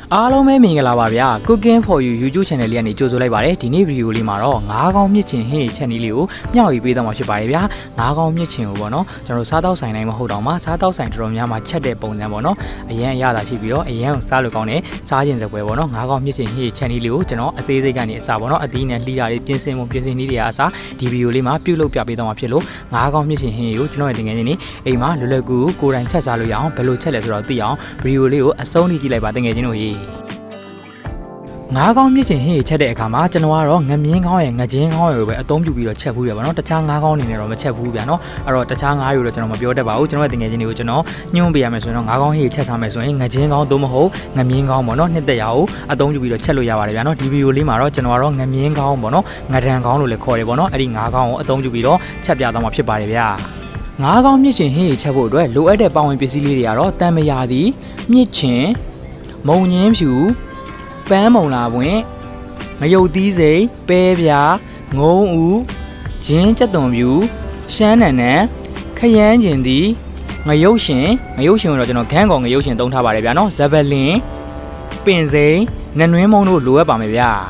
အားလုံးပဲမင်္ဂလာပါဗျာ Cooking for you YouTube channel လေးကနေကြိုဆိုလိုက်ပါတယ်ဒီနေ့ဗီဒီယိုလေးမှာတော့ငါးကောင်းမြစ်ချင်ဟင်း channel လေးကိုမျှဝေပေးသွားမှာဖြစ်ပါတယ်ဗျာငါးကောင်းမြစ်ချင်ကိုပေါ့နော်ကျွန်တော်စားတောက်ဆိုင်တိုင်းမဟုတ်တော့မှစားတောက်ဆိုင်တော်တော်များများချက်တဲ့ပုံစံပေါ့နော်အရန်အရသာရှိပြီးတော့အရန်စားလို့ကောင်းတဲ့စားခြင်းစပွဲပေါ့နော်ငါးကောင်းမြစ်ချင်ဟင်း channel လေးကိုကျွန်တော်အသေးစိတ်ကနေအစားပေါ့နော်အသီးနဲ့လှီးတာတွေပြင်ဆင်နည်းတွေအစားဒီဗီဒီယိုလေးမှာပြုလုပ်ပြပေးသွားမှာဖြစ်လို့ငါးကောင်းမြစ်ချင်ဟင်းကိုကျွန်တော်ရဲ့တင်ငယ်ချင်းနေအိမ်မှာလွယ်လွယ်ကူကူကိုယ်တိုင်ချက်စားလို့ရအောင်ဘယ်လိုချက်လဲဆိုတော့သိအောင်ဗီဒီယိုလေးကိုအဆုံးထိကြည့်လိုက်ပါတင်ငယ်ချင်းတို့ရေငါးကောင်းမြစ်ချင်ဟင်းချက်တဲ့အခါမှာကျွန်တော်ကတော့ငမြင်းကောင်းရဲ့ငချင်းကောင်းရဲ့ပဲအသုံးပြုပြီးတော့ချက်ဘူးပြပါတော့တခြားငါးကောင်းအနေနဲ့တော့မချက်ဘူးဗျာနော်အဲ့တော့တခြားငါးတွေတော့ကျွန်တော်မပြောတတ်ပါဘူးကျွန်တော်ရဲ့တင်ငယ်ချင်းတွေကိုကျွန်တော်ညွှန်းပေးရမယ်ဆိုရင်တော့ငါးကောင်းဟင်းချက်စားမယ်ဆိုရင်ငချင်းကောင်းသို့မဟုတ်ငမြင်းကောင်းပေါ့နော်နှစ်သက်ရအောင်အသုံးပြုပြီးတော့ချက်လို့ရပါတယ်ဗျာနော်ဒီဗီဒီယိုလေးမှာတော့ကျွန်တော်ကတော့ငမြင်းကောင်းပေါ့နော်ငဒံကောင်းလို့လည်းခေါ်တယ်ပေါ့နော်အဲ့ဒီငါးကောင်းကိုအသုံးပြုပြီးတော့ချက်ပြသွားမှာဖြစ်ပါတယ်ဗျာငါးကောင်းမြစ်ချင်ဟင်းချက်ဖို့အတွက်လိုအပ်တဲ့ပါဝင်ပစ္စည်းလေးတွေကတော့တန်မယာသည်မြစ်ချင်မုံညင်းဖြူပန်းမုံလာပွင့်ငရုတ်သီးစိမ်ပဲပြားငုံဦးဂျင်းကြက်သွန်ပြူရှမ်းနံနံခရမ်းကျင်သည်ငရုတ်ရှင်ကိုတော့ကျွန်တော်ခန်းကောင်ငရုတ်ရှင်သုံးထားပါတယ်ဗျာနော်ဇဘလင်ပင်စိမ်နနွင်းမုံတို့လိုအပ်ပါမယ်ဗျာ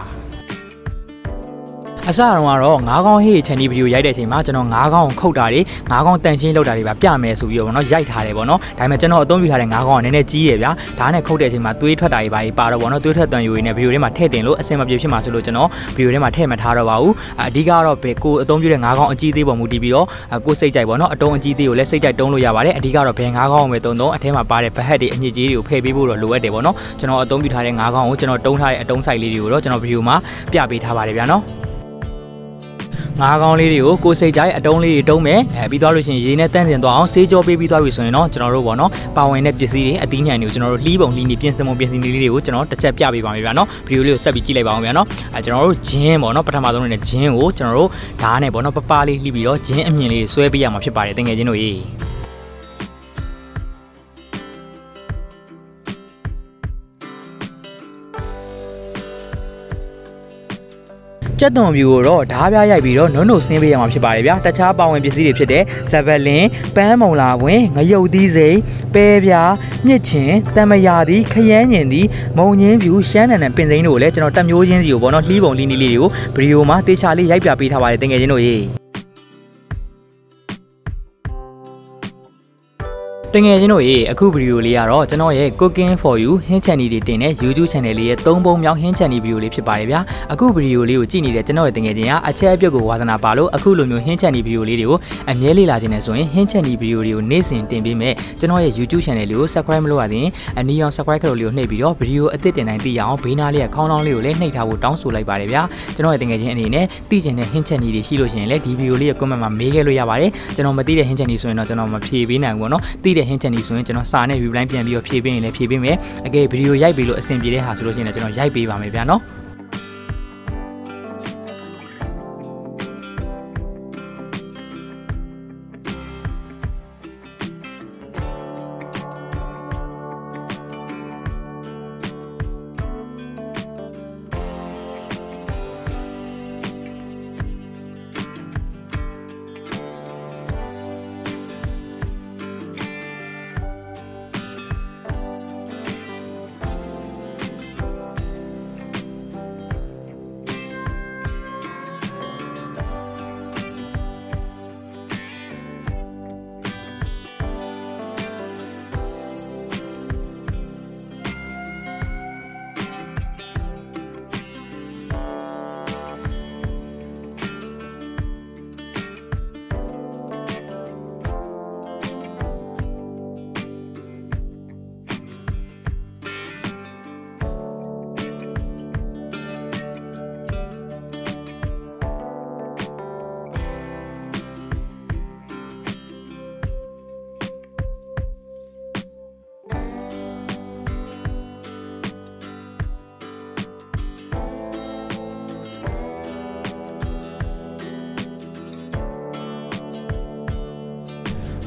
အစတော့ကတော့ငါးကောင်းဟေးချန်ဒီဗီဒီယိုရိုက်တဲ့အချိန်မှာကျွန်တော်ငါးကောင်းကိုခုတ်တာတွေငါးကောင်းတန်ရှင်းလောက်တာတွေပါပြမယ်ဆိုပြီးတော့ဗောနော်ရိုက်ထားတယ်ဗောနော်ဒါပေမဲ့ကျွန်တော်အသုံးပြုထားတဲ့ငါးကောင်းကနည်းနည်းကြီးတယ်ဗျာဒါနဲ့ခုတ်တဲ့အချိန်မှာသွေးထွက်တာတွေပါတော့ဗောနော်သွေးထွက်တန်ယူရင်းနဲ့ဗီဒီယိုထဲမှာထည့်တင်လို့အဆင်မပြေဖြစ်မှာဆိုလို့ကျွန်တော်ဗီဒီယိုထဲမှာထည့်မထားတော့ပါဘူးအဓိကတော့ဘယ်ကိုအသုံးပြုတဲ့ငါးကောင်းအကြီးသေးပုံမူတည်ပြီးတော့ကိုစိတ်ကြိုက်ဗောနော်အတုံးအကြီးသေးကိုလည်းစိတ်ကြိုက်တုံးလို့ရပါတယ်အဓိကတော့ဘယ်ငါးကောင်းကိုပဲတုံးအထဲမှာပါတဲ့ဗဟက်တွေအညစ်အကြေးတွေကိုဖယ်ပေးဖို့တော့လိုအပ်တယ်ဗောနော်ကျွန်တော်အသုံးပြုထားတဲ့ငါးကောင်းကိုကျွန်တော်တုံးထားတဲ့အတုံးဆိုင်လေးတွေကိုတော့ကျွန်တော်ဗီဒီယိုမှာပြပေးထားပါတယ်ဗျာနော်ငါးကောင်းလေးတွေကိုကိုစိတ်ကြိုက်အတုံးလေးတွေတုံးမယ်ပြီးသွားလို့ရှိရင်ရေနဲ့တန့်စင်သွားအောင်ဆေးကြောပေးပြီးသွားပြီဆိုရင်တော့ကျွန်တော်တို့ပေါ့နော်ပါဝင်တဲ့ပစ္စည်းတွေအသီးနှံတွေကိုကျွန်တော်တို့လှီးပုံလှီးနေပြင်ဆင်ပုံပြင်ဆင်လေးတွေကိုကျွန်တော်တစ်ချက်ပြပေးပါမယ်ဗျာနော်ဗီဒီယိုလေးကိုဆက်ပြီးကြည့်လိုက်ပါအောင်ဗျာနော်ကျွန်တော်တို့ဂျင်းပေါ့နော်ပထမဆုံးနေတဲ့ဂျင်းကိုကျွန်တော်တို့ဓာတ်နဲ့ပေါ့နော်ပပလေးလှီးပြီးတော့ဂျင်းအမြင်လေးဆွဲပေးရမှာဖြစ်ပါတယ်တကယ်ချင်းတို့ရေကြက်သွန်ပြူကိုတော့ဓားပြရိုက်ပြီးတော့နုံနုံဆင်းပေးရမှာဖြစ်ပါတယ်ဗျာတခြားပါဝင်ပစ္စည်းတွေဖြစ်တဲ့ဇဘလင်ပန်းမုံလာပွင့်ငရုတ်သီးစိမ်ပဲပြားမြစ်ချင်တံမယာသည်ခရမ်းညင်သည်မုံညင်းပြူရှမ်းနံနံပင်စိမ်းတို့ကိုလည်းကျွန်တော်တက်မျိုးချင်းစီကိုပေါ့နော်လှီးပုံလှီးနီးလေးတွေကိုဗီဒီယိုမှာတေချာလေးရိုက်ပြပေးထားပါတယ်တင်ငယ်ချင်းတို့ရေတကယ်ချင်းတို့ရေအခုဗီဒီယိုလေးကတော့ကျွန်တော်ရဲ့ Cooking for you ဟင်းချန်နီတွေတင်တဲ့ YouTube channel လေးရဲ့3ပုံမြောက်ဟင်းချန်နီဗီဒီယိုလေးဖြစ်ပါတယ်ဗျာအခုဗီဒီယိုလေးကိုကြည့်နေတဲ့ကျွန်တော်ရဲ့တကယ်ချင်းကအချက်အပြုတ်ကိုဝါသနာပါလို့အခုလိုမျိုးဟင်းချန်နီဗီဒီယိုလေးတွေကိုအမြဲလေ့လာခြင်းနဲ့ဆိုရင်ဟင်းချန်နီဗီဒီယိုတွေကိုနေ့စဉ်တင်ပေးမယ်ကျွန်တော်ရဲ့ YouTube channel လေးကို Subscribe မလုပ်ရသေးရင်အနီးအောင် Subscribe ကလေးကိုနှိပ်ပြီးတော့ဗီဒီယိုအသစ်တင်တိုင်းသိရအောင်ဘေးနားလေးကခေါင်းလောင်းလေးကိုလည်းနှိပ်ထားဖို့တောင်းဆိုလိုက်ပါတယ်ဗျာကျွန်တော်ရဲ့တကယ်ချင်းအနေနဲ့သိချင်တဲ့ဟင်းချန်နီတွေရှိလို့ရှိရင်လည်းဒီဗီဒီယိုလေးရဲ့ comment မှာမေးခဲ့လို့ရပါတယ်ကျွန်တော်မသိတဲ့ဟင်းချန်နီဆိုရင်တော့ကျွန်တော်မဖြေပေးနိုင်ဘူးပေါ့နော်သိတဲ့ဟင်းချန်နီဆိုရင်ကျွန်တော်စာနဲ့ reply ပြန်ပြီးတော့ဖြည့်ပေးရင်လည်းဖြည့်ပေးမယ်အကယ်ဗီဒီယိုရိုက်ပြီးလို့အဆင်ပြေတဲ့ဟာဆိုလို့ရှိရင်လည်းကျွန်တော်ရိုက်ပေးပါမယ်ဗျာနော်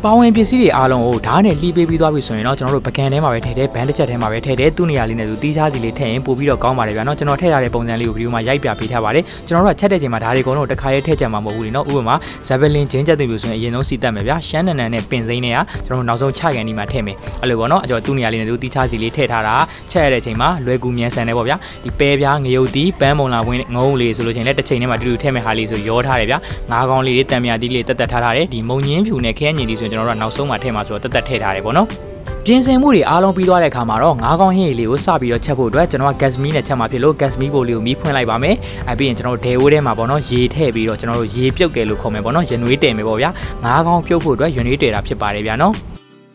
ပေါဝင်ပစ္စည်းတွေအားလုံးကိုဓာတ်နဲ့လှီးပေးပြီးသွားပြီဆိုရင်တော့ကျွန်တော်တို့ပကံထဲမှာပဲထည့်တယ်ဘန်တစ်ချက်ထဲမှာပဲထည့်တယ်သူ့နေရာလေးနဲ့သူတီးခြားစီလေးထည့်ရင်ပို့ပြီးတော့ကောင်းပါတယ်ဗျာနော်ကျွန်တော်ထည့်ထားတဲ့ပုံစံလေးကိုဗီဒီယိုမှာရိုက်ပြပေးထားပါတယ်ကျွန်တော်တို့ကချက်တဲ့ချိန်မှာဓာတ်တွေအကုန်လုံးတစ်ခါလေးထည့်ချက်မှာမဟုတ်ဘူးလေနော်ဥပမာဇဘလင်ဂျင်းချက်တွေမျိုးဆိုရင်အရင်ဆုံးစီတက်မယ်ဗျာရှမ်းနန်နန်နဲ့ပင်စိမ့်နဲ့ကကျွန်တော်တို့နောက်ဆုံးချကန်ဒီမှာထည့်မယ်အဲ့လိုပေါ့နော်အကျော်သူ့နေရာလေးနဲ့သူတီးခြားစီလေးထည့်ထားတာချက်ရတဲ့ချိန်မှာလွယ်ကူမြန်ဆန်တယ်ပေါ့ဗျာဒီပဲပြားငရုတ်တီးပန်းမုံလာဝင်ငုံလေးဆိုလို့ချင်းလည်းတစ်ချိန်ထဲမှာတူတူထည့်မယ်ဟာလေးဆိုရောထားတယ်ဗျာငါးကောင်းလေးတွေတံမြာတီးလေးတက်တက်ထားထားတယ်ဒီမုံညင်းဖြူနဲ့ခဲညင်တီးဆိုရင်ကျွန်တော်တို့ကနောက်ဆုံးမှာထည့်မှာဆိုတော့တက်တက်ထည့်ထားတယ်ပေါ့နော်ပြင်ဆင်မှုတွေအားလုံးပြီးသွားတဲ့အခါမှာတော့ငါးကောင်းဟင်းရည်လေးကိုစပြီးတော့ချက်ဖို့အတွက်ကျွန်တော်က gas meat နဲ့ချက်မှာဖြစ်လို့ gas meat ပိုလေးကိုမီးဖွင့်လိုက်ပါမယ်။ပြီးရင်ကျွန်တော်တို့ဒဲဝိုးထဲမှာပေါ့နော်ရေထည့်ပြီးတော့ကျွန်တော်တို့ရေပြုတ်တယ်လို့ခေါ်မယ်ပေါ့နော်။ရနွေးတယ်မယ်ပေါ့ဗျာ။ငါးကောင်းပြုတ်ဖို့အတွက်ရနွေးတယ်တာဖြစ်ပါတယ်ဗျာနော်။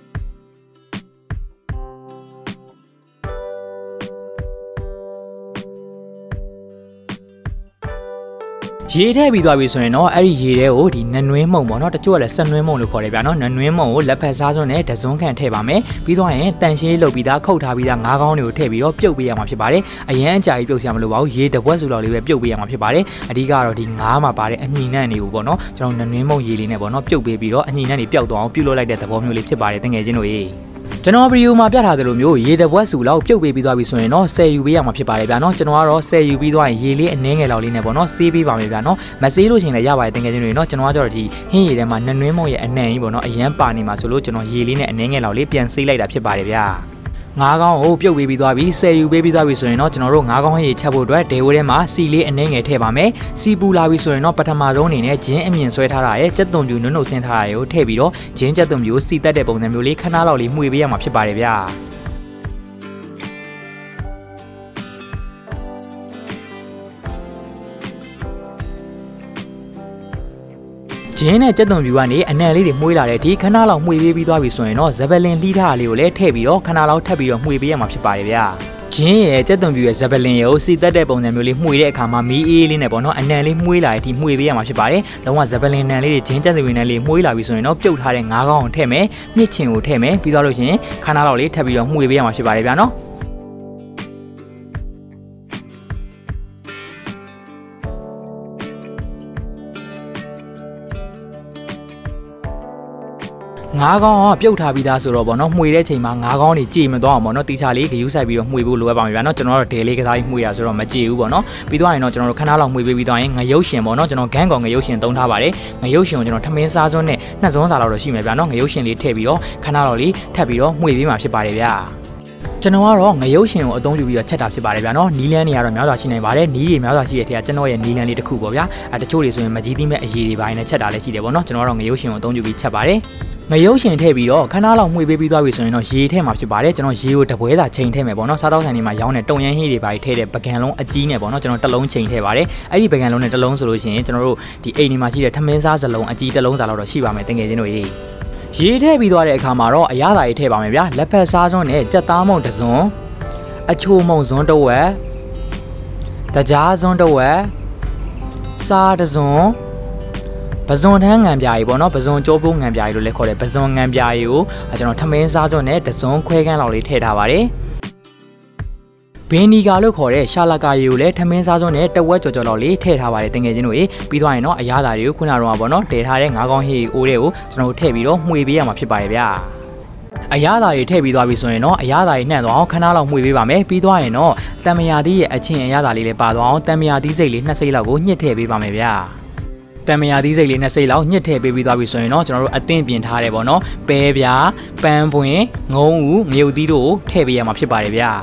ရေထည့်ပြီးသွားပြီဆိုရင်တော့အဲ့ဒီရေထဲကိုဒီနနွင်းမုံပေါ့နော်တချို့ကလည်းဆက်နွင်းမုံလို့ခေါ်တယ်ဗျာနော်နနွင်းမုံကိုလက်ဖက်စားစွန်းနဲ့တစွန်းခန့်ထည့်ပါမယ်ပြီးတော့ရင်တန်ရှင်းလုပ်ပြီးသားခုတ်ထားပြီးသားငါးကောင်းတွေကိုထည့်ပြီးတော့ပြုတ်ပေးရမှာဖြစ်ပါတယ်အရန်အကြာကြီးပြုတ်စရာမလိုပါဘူးရေတပွက်စုလောက်လေးပဲပြုတ်ပေးရမှာဖြစ်ပါတယ်အဓိကတော့ဒီငါးမှာပါတဲ့အညီနှံ့တွေကိုပေါ့နော်ကျွန်တော်နနွင်းမုံရေလေးနဲ့ပေါ့နော်ပြုတ်ပေးပြီးတော့အညီနှံ့တွေပျောက်သွားအောင်ပြုတ်လုပ်လိုက်တဲ့သဘောမျိုးလေးဖြစ်ပါတယ်တကယ်ချင်းတို့ရေကျွန်တော်ဗီဒီယိုမှာပြထားသလိုမျိုးရေတပွက်စုလောက်ပြုတ်ပေးပြီးသွားပြီဆိုရင်တော့10ယူပေးရမှာဖြစ်ပါတယ်ဗျာနော်ကျွန်တော်ကတော့10ယူပြီးသွားရင်ရေလေးအနည်းငယ်လောက်လေးနဲ့ပေါ့နော်ဆေးပေးပါမယ်ဗျာနော်မဆေးလို့ရှိရင်လည်းရပါတယ်တကယ်ချင်းတွေနော်ကျွန်တော်ကကြတော့ဒီဟင်းရည်ထဲမှာနနွင်းမုံရဲ့အနံ့ကြီးပေါ့နော်အရန်ပါနေမှာဆိုလို့ကျွန်တော်ရေလေးနဲ့အနည်းငယ်လောက်လေးပြန်ဆေးလိုက်တာဖြစ်ပါတယ်ဗျာငါးကောင်းကိုပြုတ်ပေးပြီးသွားပြီ10ယူပေးပြီးသွားပြီဆိုရင်တော့ကျွန်တော်တို့ငါးကောင်းဟင်းရည်ချက်ဖို့အတွက်ဒဲဝိုးထဲမှာစီလေးအနည်းငယ်ထည့်ပါမယ်စီပူလာပြီဆိုရင်တော့ပထမဆုံးအနေနဲ့ဂျင်းအမြင့်ဆွဲထားတာရဲ့ကြက်သွန်ပြူနုံနုံဆင်းထားတာကိုထည့်ပြီးတော့ဂျင်းကြက်သွန်ပြူကိုစီတက်တဲ့ပုံစံမျိုးလေးခဏလောက်လေးမှွေပေးရမှာဖြစ်ပါတယ်ဗျာဂျင်းနဲ့ကြက်သွန်ပြူကနေအနံလေးတွေမှုေးလာတဲ့အထိခဏလောက်မှုေးပေးပြီးသွားပြီဆိုရင်တော့ဇဘလင်လှီးထားတာလေးကိုလည်းထည့်ပြီးတော့ခဏလောက်ထပ်ပြီးတော့မှုေးပေးရမှာဖြစ်ပါတယ်ဗျာဂျင်းရဲ့ကြက်သွန်ပြူရဲ့ဇဘလင်ရဲ့ကိုစီတက်တဲ့ပုံစံမျိုးလေးမှုေးတဲ့အခါမှာမီးအေးလေးနဲ့ပေါ့နော်အနံလေးမှုေးလာတဲ့အထိမှုေးပေးရမှာဖြစ်ပါတယ်လုံးဝဇဘလင်နံလေးတွေဂျင်းကြက်သွန်ပြူနံလေးမှုေးလာပြီဆိုရင်တော့ပြုတ်ထားတဲ့ငါးကောင်းကိုထည့်မယ်မြစ်ချင်ကိုထည့်မယ်ပြီးတော့လို့ရှိရင်ခဏလောက်လေးထပ်ပြီးတော့မှုေးပေးရမှာဖြစ်ပါတယ်ဗျာနော်ငါးကောင်းကပြုတ်ထားပြီးသားဆိုတော့ဗောနော်မှွေတဲ့ချိန်မှာငါးကောင်းတွေကြည်မသွားအောင်ဗောနော်တီချာလေးဂယူးဆိုင်ပြီးတော့မှွေဖို့လိုအပ်ပါမယ်ဗျာနော်ကျွန်တော်တို့ဒဲလေးကစားပြီးမှွေတာဆိုတော့မကြည်ဘူးဗောနော်ပြီးတော့ရင်တော့ကျွန်တော်တို့ခဏလောက်မှွေပေးပြီးတော့ရင်ငရုတ်ရှင်ဗောနော်ကျွန်တော်ဂန်းကောင်ငရုတ်ရှင်သုံးထားပါတယ်ငရုတ်ရှင်ကိုကျွန်တော်ထမင်းစားစွန်းနဲ့နှစ်စွန်းစာလောက်တော့ရှိမယ်ဗျာနော်ငရုတ်ရှင်လေးထည့်ပြီးတော့ခဏလောက်လေးထပ်ပြီးတော့မှွေပေးမှာဖြစ်ပါတယ်ဗျာကျွန်တော်ကတော့ငရုတ်ရှင်ကိုအသုံးပြုပြီးတော့ချက်တာဖြစ်ပါတယ်ဗျာနော်နီးလန်းတွေကတော့များစွာရှိနေပါတယ်နီးတွေများစွာရှိတဲ့ထက်ကကျွန်တော်ရဲ့နီးလန်းလေးတစ်ခုပေါ့ဗျာတချို့တွေဆိုရင်မကြီးသီးမဲ့အရည်တွေပိုင်းနဲ့ချက်တာလည်းရှိတယ်ပေါ့နော်ကျွန်တော်ကတော့ငရုတ်ရှင်ကိုအသုံးပြုပြီးချက်ပါတယ်ငရုတ်ရှင်ထည့်ပြီးတော့ခဏလောက်မှွေပေးပြီးသွားပြီဆိုရင်တော့ရေထည့်မှာဖြစ်ပါတယ်ကျွန်တော်ရေကိုတပွဲသာချိန်ထည့်မယ်ပေါ့နော်စားတောက်ဆိုင်တွေမှာရောင်းတဲ့တုံရမ်းဟင်းတွေပိုင်းထည့်တဲ့ပကံလုံးအကြီးနဲ့ပေါ့နော်ကျွန်တော်တစ်လုံးချိန်ထည့်ပါတယ်အဲ့ဒီပကံလုံးနဲ့တစ်လုံးဆိုလို့ရှိရင်ကျွန်တော်တို့ဒီအိမ်တွေမှာရှိတဲ့ထမင်းစားစလုံးအကြီးတစ်လုံးစားလောက်တော့ရှိပါမယ်တကယ်ချင်းတို့ရေထည့်ပြီးသွားတဲ့အခါမှာတော့အရသာတွေထည့်ပါမယ်ဗျာလက်ဖက်စားစွန်းနဲ့ကြက်သားမုံတစ်စွန်းအချိုမုံစွန်းတစ်ဝက်တကြားစွန်းတစ်ဝက်စားတစ်စွန်းပဇွန်ထန်းငံပြားကြီးပေါ့နော်ပဇွန်ကြောပိုးငံပြားကြီးလို့လည်းခေါ်တယ်ပဇွန်ငံပြားကြီးကိုကျွန်တော်ထမင်းစားစွန်းနဲ့တစွန်းခွဲခန်းလောက်လေးထည့်ထားပါတယ်ဘင်းနီကာလို့ခေါ်တဲ့ရှာလာကာရီကိုလည်းထမင်းစားစွန်းနဲ့တဝက်ကြော်ကြော်လောက်လေးထည့်ထားပါတယ်တင်ငယ်ချင်းတို့ရေပြီးသွားရင်တော့အရသာတွေကိုခုနကတော့ပေါ့နော်တည်ထားတဲ့ငါးကောင်းဟေးအိုးတွေကိုကျွန်တော်တို့ထည့်ပြီးတော့မှွေပေးရမှာဖြစ်ပါတယ်ဗျာအရသာတွေထည့်ပြီးသွားပြီဆိုရင်တော့အရသာတွေနှံ့သွားအောင်ခဏလောက်မှွေပေးပါမယ်ပြီးသွားရင်တော့တံမယာသီးရဲ့အချင်းအရသာလေးလည်းပါသွားအောင်တံမယာသီးစိတ်လေး2စိတ်လောက်ကိုညှစ်ထည့်ပေးပါမယ်ဗျာတံမယာသီးစိတ်လေး2စိတ်လောက်ညှစ်ထည့်ပေးပြီးသွားပြီဆိုရင်တော့ကျွန်တော်တို့အသင့်ပြင်ထားတယ်ပေါ့နော်ပဲပြားပန်းပွင့်ငုံဦးငရုတ်သီးတို့ကိုထည့်ပေးရမှာဖြစ်ပါတယ်ဗျာ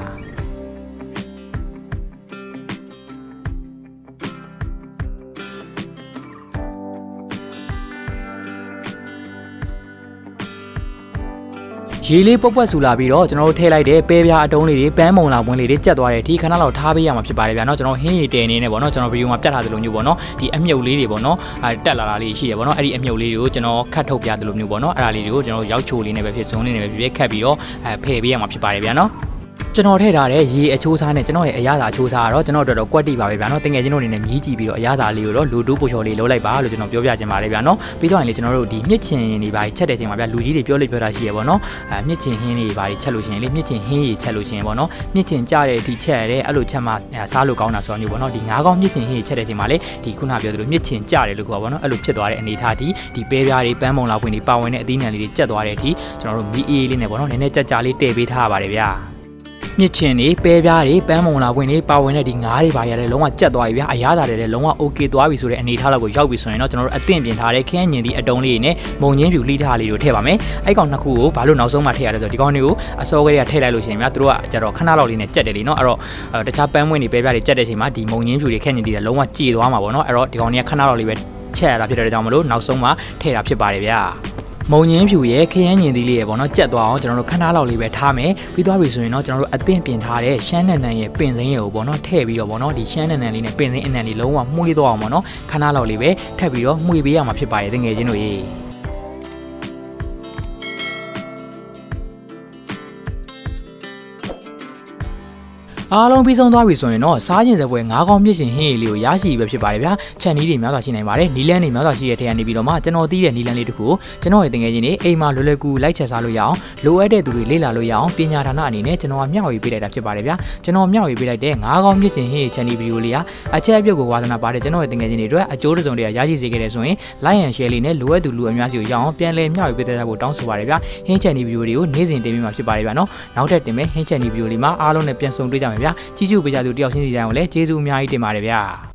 ရေလေးပုတ်ပွက်ဆူလာပြီးတော့ကျွန်တော်တို့ထည့်လိုက်တဲ့ပဲပြားအတုံးလေးတွေပန်းမုံလာပွင့်လေးတွေကျက်သွားတဲ့အထိခဏလောက်ထားပေးရမှာဖြစ်ပါတယ်ဗျာနော်ကျွန်တော်ဟင်းရည်တဲနေနဲ့ပေါ့နော်ကျွန်တော်ဗီဒီယိုမှာပြတ်ထားသလိုမျိုးပေါ့နော်ဒီအမြုပ်လေးတွေပေါ့နော်တက်လာတာလေးရှိရပေါ့နော်အဲ့ဒီအမြုပ်လေးတွေကိုကျွန်တော်ခတ်ထုတ်ပြသလိုမျိုးပေါ့နော်အဲ့ဒါလေးတွေကိုကျွန်တော်ရောက်ချိုလေးနဲ့ပဲဖြစ်ဇုံးလေးနဲ့ပဲဖြစ်ခတ်ပြီးတော့ဖယ်ပေးရမှာဖြစ်ပါတယ်ဗျာနော်ကျွန်တော်ထည့်ထားတဲ့ရေအချိုးစားနဲ့ကျွန်တော်ရဲ့အရသာအချိုးစားကတော့ကျွန်တော်တို့တော့ကွက်တိပါပဲဗျာနော်တကယ်ချင်းတို့အနေနဲ့မြည်ကြည့်ပြီးတော့အရသာလေးကိုတော့လူတူးပိုချော်လေးလုံးလိုက်ပါလို့ကျွန်တော်ပြောပြချင်ပါတယ်ဗျာနော်ပြီးတော့ရင်လေကျွန်တော်တို့ဒီမြစ်ချင်တွေပါချက်တဲ့ချိန်မှာဗျာလူကြီးတွေပြောတာရှိရပေါ့နော်မြစ်ချင်ဟင်းတွေပါချက်လို့ရှိရင်လေမြစ်ချင်ဟင်းတွေချက်လို့ရှိရင်ပေါ့နော်မြစ်ချင်ကြတဲ့အထိချက်ရတယ်အဲ့လိုချက်မှစားလို့ကောင်းတာဆိုတာမျိုးပေါ့နော်ဒီငါးကောင်းမြစ်ချင်ဟင်းတွေချက်တဲ့ချိန်မှာလေဒီခုနပြောသလိုမြစ်ချင်ကြတယ်လို့ပြောပါပေါ့နော်အဲ့လိုဖြစ်သွားတဲ့အနေအထားဒီပဲပြားတွေပန်းမုံလာပွင့်တွေပါဝင်တဲ့အသီးနှံလေးတွေချက်သွားတဲ့အထိကျွန်တော်တို့မီအေးလေးနဲ့ပေါ့နော်နည်းနည်းကြက်ကြလေးတည့်ပေးထားရပါတယ်ဗျာမြစ်ချင်တွေပဲပြားတွေပန်းမုံလာပွင့်တွေပါဝင်တဲ့ဒီငါးတွေပါရတယ်လုံးဝကြက်သွားပြီဗျာအရသာတွေလည်းလုံးဝ okay သွားပြီဆိုတဲ့အနေအထားလောက်ကိုရောက်ပြီဆိုရင်တော့ကျွန်တော်တို့အသင့်ပြင်ထားတဲ့ခင်းညင်ဒီအတုံးလေးတွေနဲ့မုံချင်းဖြူလှိထားလေးတွေထည့်ပါမယ်အဲ့ကောင်နှစ်ခုကိုဘာလို့နောက်ဆုံးမှထည့်ရလဲဆိုတော့ဒီကောင်တွေကိုအစောကလေးကထည့်လိုက်လို့ရှိရင်ဗျာသူတို့ကကြတော့ခဏလောက်လေးနဲ့ကြက်တယ်လीနော်အဲ့တော့တခြားပန်းမွင့်တွေပဲပြားတွေကြက်တဲ့အချိန်မှာဒီမုံချင်းဖြူတွေခင်းညင်ဒီတွေလုံးဝကြေသွားမှာပေါ့နော်အဲ့တော့ဒီကောင်တွေကခဏလောက်လေးပဲချက်ရတာဖြစ်တဲ့ကြောင့်မလို့နောက်ဆုံးမှထည့်တာဖြစ်ပါတယ်ဗျာမုံညင်းဖြူရဲ့ခရမ်းညင်သီးလေးရဲ့ပေါ့နော်ကြက်သွားအောင်ကျွန်တော်တို့ခဏလောက်လေးပဲထားမယ်ပြီးသွားပြီဆိုရင်တော့ကျွန်တော်တို့အသင့်ပြင်ထားတဲ့ရှမ်းနန်နန်ရဲ့ပင်စိမ်းရဲ့ကိုပေါ့နော်ထည့်ပြီးတော့ပေါ့နော်ဒီရှမ်းနန်နန်လေးနဲ့ပင်စိမ်းအနံလေးလုံးဝမှုေးသွားအောင်ပေါ့နော်ခဏလောက်လေးပဲထပ်ပြီးတော့မှုေးပေးရမှာဖြစ်ပါတယ်တကယ်ချင်းတို့ရေအားလုံးပြီးဆုံးသွားပြီဆိုရင်တော့စားကျင်စပွဲငါးကောင်းမြစ်ရှင်ဟင်းရည်လေးကိုရရှိပြီပဲဖြစ်ပါတယ်ဗျာချက်နီးတွေများစွာရှိနိုင်ပါတယ်နီလန်းတွေများစွာရှိတဲ့ထဲကနေပြီးတော့မှကျွန်တော်သိတဲ့နီလန်းလေးတခုကိုကျွန်တော်ရဲ့တကယ်ချင်းနေအိမ်မှာလွယ်လွယ်ကူလိုက်ချက်စားလို့ရအောင်လိုအပ်တဲ့သူတွေလေ့လာလို့ရအောင်ပညာဌာနအနေနဲ့ကျွန်တော်ကမျှဝေပေးလိုက်တာဖြစ်ပါတယ်ဗျာကျွန်တော်မျှဝေပေးလိုက်တဲ့ငါးကောင်းမြစ်ရှင်ဟင်းရည်ချက်နီးဗီဒီယိုလေးကအချက်အပြုတ်ကိုဝါသနာပါတဲ့ကျွန်တော်ရဲ့တကယ်ချင်းတွေအတွက်အကျိုးတစုံတရာရရှိစေခဲ့တယ်ဆိုရင် like and share လေးနဲ့လိုအပ်သူလူအများစုကိုရအောင်ပြန်လည်မျှဝေပေးတဲ့ဖို့တောင်းဆိုပါတယ်ဗျာဟင်းချက်နီးဗီဒီယိုတွေကိုနေ့စဉ်တင်ပြမှာဖြစ်ပါတယ်ဗျာနော်နောက်ထပ်တင်မဲ့ဟင်းချက်နီးဗီဒီယိုလေးမှာအားလုံးနဲ့ပြန်ဆုံတွေ့ကြမယ်ဗျာကြည့်ကြပေးကြသူတယောက်ချင်းစီတိုင်းကိုလည်းကျေးဇူးအများကြီးတင်ပါတယ်ဗျာ